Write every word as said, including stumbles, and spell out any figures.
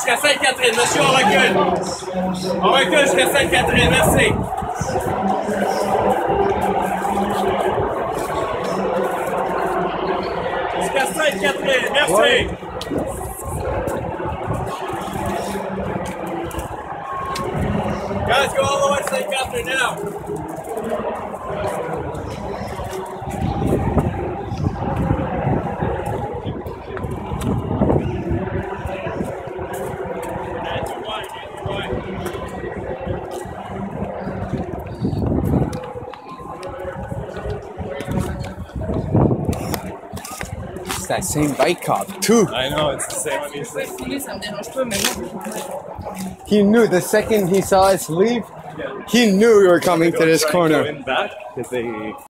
jusqu'à Sainte-Catherine. Monsieur, on recule. On recule jusqu'à Sainte-Catherine. Merci. Jusqu'à Sainte-Catherine. Merci. Ouais. Guys, go all the way to Saint Catherine now. It's that same bike cop too. I know, it's the same. He knew the second he saw us leave, he knew we were coming to this corner. Back because they